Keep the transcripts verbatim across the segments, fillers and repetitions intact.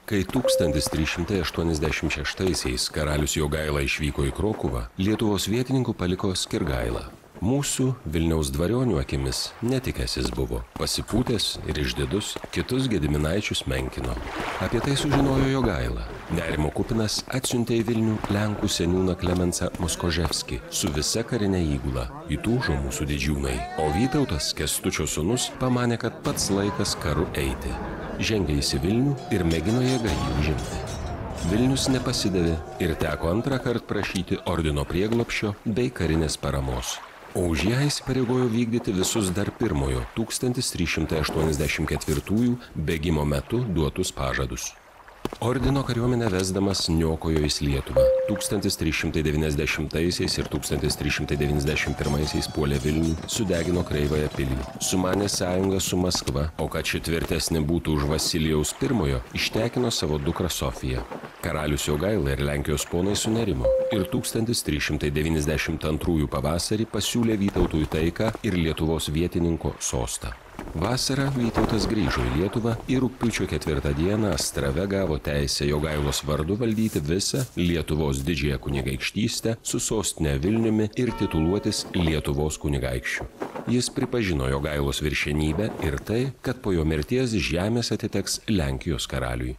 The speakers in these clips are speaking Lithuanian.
Kai tūkstantis trys šimtai aštuoniasdešimt šeštaisiais karalius Jogaila išvyko į Krokuvą, Lietuvos vietininkų paliko Skirgailą. Mūsų Vilniaus dvarionių akimis netikęsis buvo, pasipūtęs ir išdidus, kitus gediminaičius menkino. Apie tai sužinojo Jogaila. Nerimo kupinas atsiuntė į Vilnių Lenkų seniūną Klemensą Moskoževskį su visa karinė įgula. Įtūžo mūsų didžiūnai, o Vytautas, Kęstučio sūnus, pamanė, kad pats laikas karu eiti. Žengė į Vilnių ir mėgino jėgą jį užimti. Vilnius nepasidavė ir teko antrą kartą prašyti ordino prieglobsčio bei karinės paramos. O už ją įsipareigojo vykdyti visus dar pirmojo tūkstantis trys šimtai aštuoniasdešimt ketvirtųjų bėgimo metu duotus pažadus. Ordino kariuomenę vesdamas niokojo jis Lietuvą. tūkstantis trys šimtai devyniasdešimtaisiais ir tūkstantis trys šimtai devyniasdešimt pirmaisiais puolė Vilnių, sudegino Kreivąją pilį. Sumanė sąjungą su Maskva, o kad ši tvirtesnė būtų už Vasilijaus pirmojo, ištekino savo dukrą Sofiją. Karalius Jogaila ir Lenkijos ponai sunerimo ir tūkstantis trys šimtai devyniasdešimt antrųjų pavasarį pasiūlė Vytautui taiką ir Lietuvos vietininko sostą. Vasarą Vytautas grįžo į Lietuvą ir rugpjūčio ketvirtą dieną Astrave gavo teisę Jogailos vardu valdyti visą Lietuvos didžiąją kunigaikštystę su sostine Vilniumi ir tituluotis Lietuvos kunigaikščiu. Jis pripažino Jogailos viršenybę ir tai, kad po jo mirties žemės atiteks Lenkijos karaliui.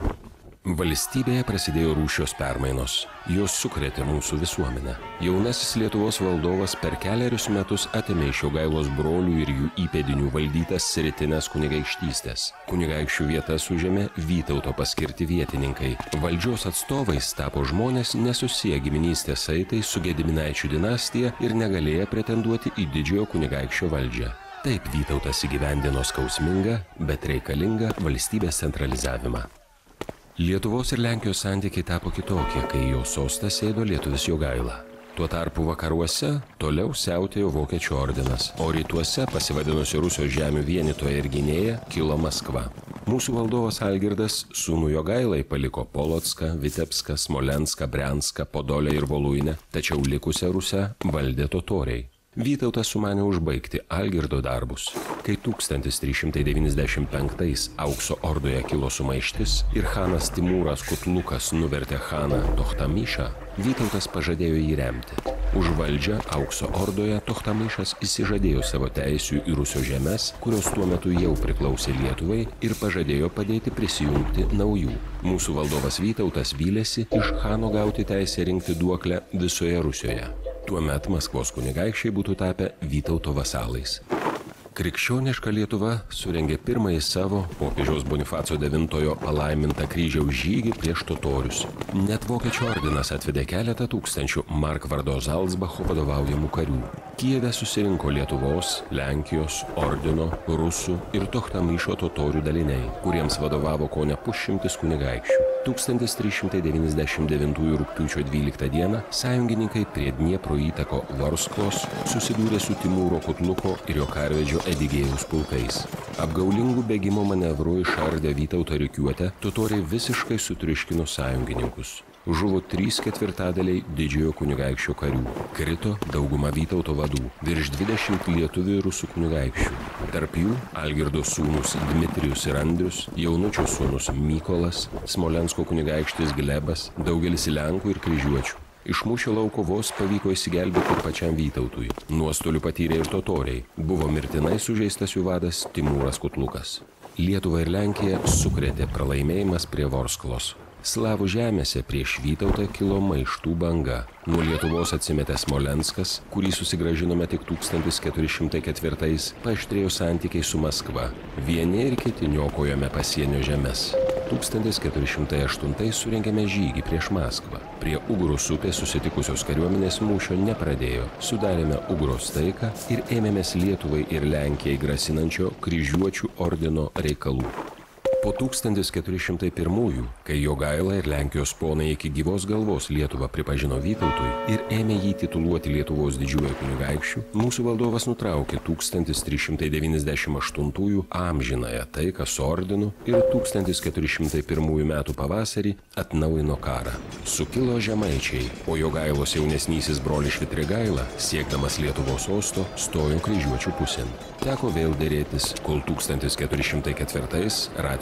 Valstybėje prasidėjo rūšios permainos. Jos sukrėtė mūsų visuomenę. Jaunasis Lietuvos valdovas per kelerius metus atėmė iš Jogailos brolių ir jų įpėdinių valdytas rytines kunigaikštystės. Kunigaikščių vietas užėmė Vytauto paskirti vietininkai. Valdžios atstovais tapo žmonės nesusiję giminystės saitais su Gediminaičių dinastija ir negalėję pretenduoti į didžiojo kunigaikščio valdžią. Taip Vytautas įgyvendino skausmingą, bet reikalingą valstybės centralizavimą. Lietuvos ir Lenkijos santykiai tapo kitokie, kai jo sostą sėdo lietuvis Jogaila. Tuo tarpu vakaruose toliau siautėjo Vokiečių ordinas, o rytuose, pasivadinusi Rusijos žemių vienytoja ir gynėja, kilo Maskva. Mūsų valdovas Algirdas sūnų Jogailai paliko Polotską, Vitebską, Smolenską, Brianską, Podolę ir Voluinę, tačiau likusią Rusią valdė totoriai. Vytautas sumanė užbaigti Algirdo darbus. Kai tūkstantis trys šimtai devyniasdešimt penktais Aukso ordoje kilo sumaištis ir chanas Timūras Kutlukas nuvertė chaną Tochtamišą, Vytautas pažadėjo jį remti. Už valdžią Aukso ordoje Tochtamišas įsižadėjo savo teisių į Rusijos žemes, kurios tuo metu jau priklausė Lietuvai, ir pažadėjo padėti prisijungti naujų. Mūsų valdovas Vytautas vylėsi iš chano gauti teisę rinkti duoklę visoje Rusijoje. Tuomet Maskvos kunigaikščiai būtų tapę Vytauto vasalais. Krikščioniška Lietuva surengė pirmąjį savo popiežiaus Bonifaco devintojo palaimintą kryžiaus žygį prieš totorius. Net Vokiečių ordinas atvedė keletą tūkstančių Markvardo Zalcbacho vadovaujamų karių. Kijeve susirinko Lietuvos, Lenkijos, ordino, Rusų ir Tochtamišo totorių daliniai, kuriems vadovavo kone pusšimtis kunigaikščių. tūkstantis trys šimtai devyniasdešimt devintųjų rugpjūčio dvyliktą dieną sąjungininkai prie Dniepro įtako Vorsklos susidūrė su Timūro Kutluko ir jo karvedžio Edigėjaus pulkais. Apgaulingų bėgimo manevrų išardė Vytauto rikiuotę, totoriai visiškai sutriuškino sąjungininkus. Žuvo trys ketvirtadaliai didžiojo kunigaikščio karių. Krito dauguma Vytauto vadų, virš dvidešimt lietuvių ir rusų kunigaikščių. Tarp jų Algirdo sūnus Dmitrijus ir Andrius, jaunučio sūnus Mykolas, Smolensko kunigaikštis Glebas, daugelis Lenkų ir kryžiuočių. Iš mūšio lauko vos pavyko įsigelbėti ir pačiam Vytautui. Nuostolių patyrė ir totoriai. Buvo mirtinai sužeistas jų vadas Timūras Kutlukas. Lietuvą ir Lenkiją sukrėtė pralaimėjimas prie Vorsklos. Slavų žemėse prieš Vytautą kilo maištų banga. Nuo Lietuvos atsimetė Smolenskas, kurį susigrąžinome tik tūkstantis keturi šimtai ketvirtais, paaštrėjo santykiai su Maskva. Vieni ir kiti niokojome pasienio žemes. tūkstantis keturi šimtai aštuntais surengėme žygį prieš Maskvą. Prie Ugros upės susitikusios kariuomenės mūšio nepradėjo. Sudarėme Ugros taiką ir ėmėmės Lietuvai ir Lenkijai grasinančio kryžiuočių ordino reikalų. Po tūkstantis keturi šimtai pirmųjų, kai Jogaila ir Lenkijos ponai iki gyvos galvos Lietuvą pripažino Vytautui ir ėmė jį tituluoti Lietuvos didžiuoju kunigaikščiu, mūsų valdovas nutraukė tūkstantis trys šimtai devyniasdešimt aštuntųjų amžinąją taiką su ordinu ir tūkstantis keturi šimtai pirmųjų metų pavasarį atnaujino karą. Sukilo žemaičiai, o Jogailos jaunesnysis brolis Švitrigaila, siekdamas Lietuvos sosto, stojo kryžiuočių pusėn. Teko vėl derėtis, kol tūkstantis keturi šimtai ketvirtais Racio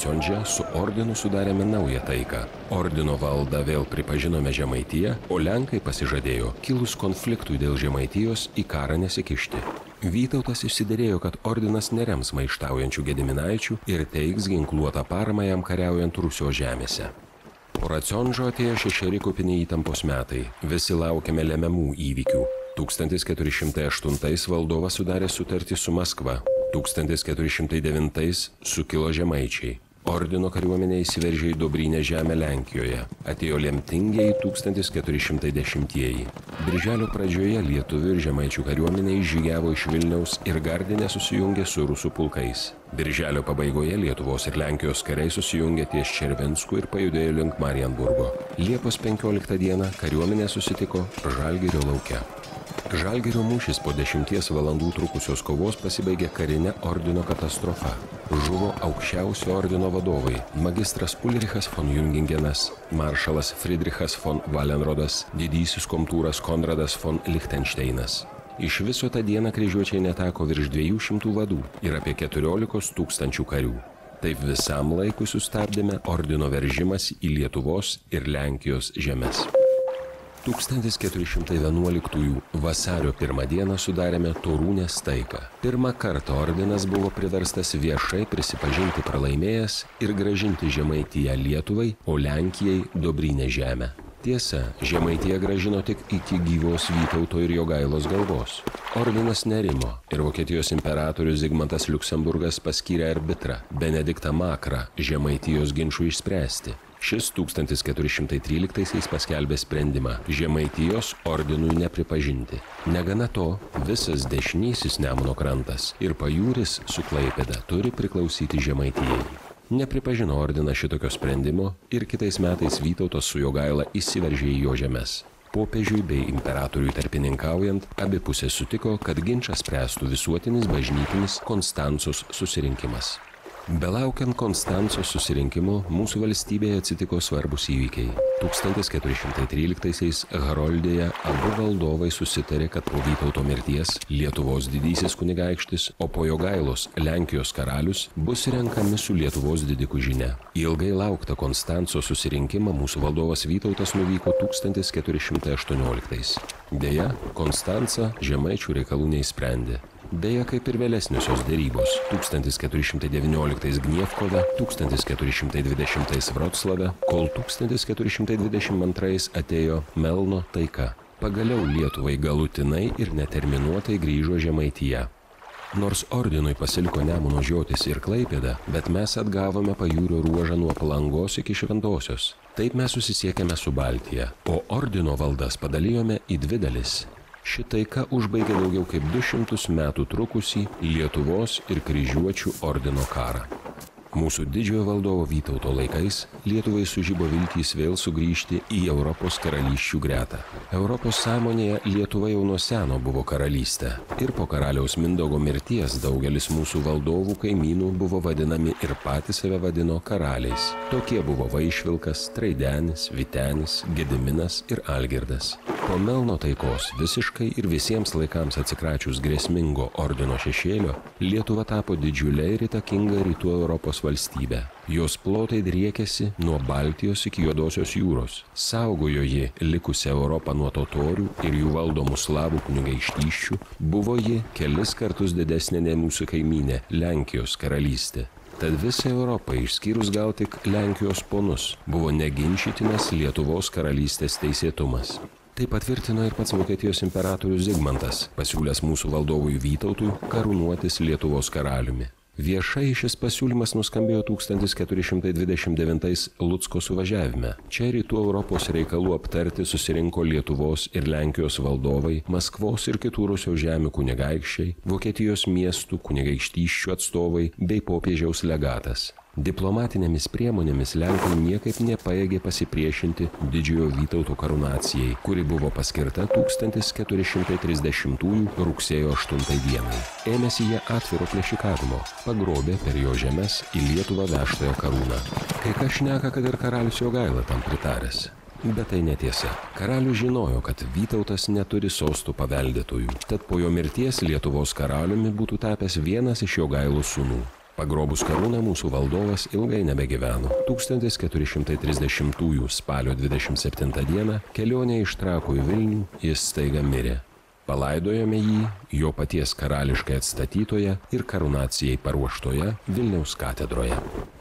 Racionže su ordinu sudarėme naują taiką. Ordino valdą vėl pripažinome Žemaitiją, o Lenkai pasižadėjo, kilus konfliktui dėl Žemaitijos, į karą nesikišti. Vytautas išsiderėjo, kad ordinas nerems maištaujančių gediminaičių ir teiks ginkluotą paramą jam kariaujant Rusijos žemėse. Po Racionžo atėjo šešeri kupini įtampos metai. Visi laukiame lemiamų įvykių. tūkstantis keturi šimtai aštuntais valdovas sudarė sutartį su Maskva. tūkstantis keturi šimtai devintais sukilo žemaičiai. Ordino kariuomenė įsiveržė į Dobrynę žemę Lenkijoje. Atėjo lemtingieji tūkstantis keturi šimtai dešimtieji. Birželio pradžioje lietuvių ir žemaičių kariuomenė išžygiavo iš Vilniaus ir Gardine susijungė su rusų pulkais. Birželio pabaigoje Lietuvos ir Lenkijos kariai susijungė ties Červinskų ir pajudėjo link Marienburgo. Liepos penkioliktą dieną kariuomenė susitiko Žalgirio lauke. Žalgirio mūšis po dešimties valandų trukusios kovos pasibaigė karinė ordino katastrofa. Žuvo aukščiausio ordino vadovai – magistras Ulrichas von Jungingenas, maršalas Friedrichas von Valenrodas, didysis komtūras Konradas von Lichtensteinas. Iš viso tą dieną kryžiuočiai neteko virš dviejų šimtų vadų ir apie keturiolikos tūkstančių karių. Taip visam laikui sustabdėme ordino veržimas į Lietuvos ir Lenkijos žemes. tūkstantis keturi šimtai vienuoliktųjų vasario pirmą dieną sudarėme Torūnės taiką. Pirmą kartą ordinas buvo priverstas viešai prisipažinti pralaimėjęs ir grąžinti Žemaitiją Lietuvai, o Lenkijai Dobrynę žemę. Tiesa, Žemaitija grąžino tik iki gyvos Vytauto ir Jogailos galvos. Ordinas nerimo ir Vokietijos imperatorius Zigmantas Liuksemburgas paskyrė arbitrą Benediktą Makrą Žemaitijos ginčų išspręsti. Šis tūkstantis keturi šimtai tryliktaisiais paskelbė sprendimą Žemaitijos ordinui nepripažinti. Negana to, visas dešinysis Nemuno krantas ir pajūris su Klaipėda turi priklausyti Žemaitijai. Nepripažino ordiną šitokio sprendimo ir kitais metais Vytautas su Jogaila įsiveržė į jo žemes. Popiežiui bei imperatoriui tarpininkaujant, abi pusės sutiko, kad ginčą spręstų visuotinis bažnytinis Konstancos susirinkimas. Belaukiant Konstancos susirinkimo, mūsų valstybėje atsitiko svarbus įvykiai. tūkstantis keturi šimtai tryliktaisiais Haroldėje abu valdovai susitarė, kad po Vytauto mirties Lietuvos didysis kunigaikštis, o po Jogailos Lenkijos karalius bus renkami su Lietuvos didiku žinia. Į ilgai lauktą Konstancos susirinkimą mūsų valdovas Vytautas nuvyko tūkstantis keturi šimtai aštuonioliktais. Deja, Konstanca žemaičių reikalų neįsprendė. Beje, kaip ir vėlesniosios dėrybos. tūkstantis keturi šimtai devynioliktais Gnievkove, tūkstantis keturi šimtai dvidešimtais Vroclave, kol tūkstantis keturi šimtai dvidešimt antrais atėjo Melno taika. Pagaliau Lietuvai galutinai ir neterminuotai grįžo Žemaitija. Nors ordinui pasiliko Nemuno žiotis ir Klaipėda, bet mes atgavome pajūrio ruožą nuo Palangos iki Šventosios. Taip mes susisiekėme su Baltija, o ordino valdas padalijome į dvi dalis. Ši taika užbaigė daugiau kaip du šimtus metų trukusį Lietuvos ir kryžiuočių ordino karą. Mūsų didžiojo valdovo Vytauto laikais Lietuvai sužibo viltys vėl sugrįžti į Europos karalysčių gretą. Europos sąmonėje Lietuva jau nuo seno buvo karalystė ir po karaliaus Mindaugo mirties daugelis mūsų valdovų kaimynų buvo vadinami ir patys save vadino karaliais. Tokie buvo Vaišvilkas, Traidenis, Vytenis, Gediminas ir Algirdas. Po Melno taikos visiškai ir visiems laikams atsikračius grėsmingo ordino šešėlio, Lietuva tapo didžiulė ir įtakinga rytų Europos valstybė. Jos plotai driekėsi nuo Baltijos iki Juodosios jūros. Saugojo ji likusią Europą nuo totorių ir jų valdomų slavų kunigaikštysčių, buvo ji kelis kartus didesnė nei mūsų kaimynė Lenkijos karalystė. Tad visai Europai, išskyrus gal tik Lenkijos ponus, buvo neginčytinas Lietuvos karalystės teisėtumas. Tai patvirtino ir pats Vokietijos imperatorius Zigmantas, pasiūlęs mūsų valdovui Vytautui karūnuotis Lietuvos karaliumi. Viešai šis pasiūlymas nuskambėjo tūkstantis keturi šimtai dvidešimt devintais Lucko suvažiavime. Čia rytų Europos reikalų aptarti susirinko Lietuvos ir Lenkijos valdovai, Maskvos ir kitų Rusijos žemių kunigaikščiai, Vokietijos miestų kunigaikštysčių atstovai bei popiežiaus legatas. Diplomatinėmis priemonėmis Lenkai niekaip nepajėgė pasipriešinti didžiojo Vytauto karūnacijai, kuri buvo paskirta tūkstantis keturi šimtai trisdešimtųjų rugsėjo aštuntai dienai. Ėmėsi jie atviro plėšikavimo, pagrobė per jo žemes į Lietuvą vežtąją karūną. Kai kas šneka, kad ir karalius Jogaila tam pritaręs. Bet tai netiesa. Karalius žinojo, kad Vytautas neturi sostų paveldėtojų, tad po jo mirties Lietuvos karaliumi būtų tapęs vienas iš Jogailos sūnų. Pagrobus karūną mūsų valdovas ilgai nebegyveno. tūkstantis keturi šimtai trisdešimtųjų spalio dvidešimt septintą dieną kelionė iš Trakų į Vilnių jis staiga mirė. Palaidojome jį jo paties karališkai atstatytoje ir karūnacijai paruoštoje Vilniaus katedroje.